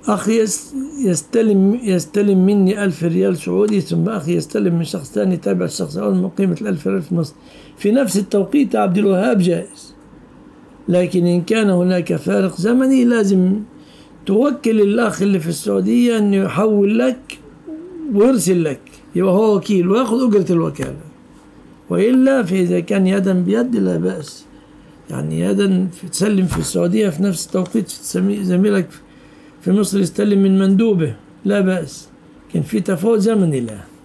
أخي يستلم مني 1000 ريال سعودي، ثم أخي يستلم من شخص ثاني تابع الشخص الأول من قيمة 1000 ريال في مصر في نفس التوقيت يا عبد الوهاب جائز. لكن إن كان هناك فارق زمني لازم توكل الأخ اللي في السعودية أنه يحول لك ويرسل لك، يبقى هو وكيل ويأخذ أجرة الوكالة. وإلا فإذا كان يدا بيد لا بأس، يعني يدا تسلم في السعودية في نفس التوقيت زميلك في مصر يستلم من مندوبه لا بأس، لكن في تفاوت زمني لا.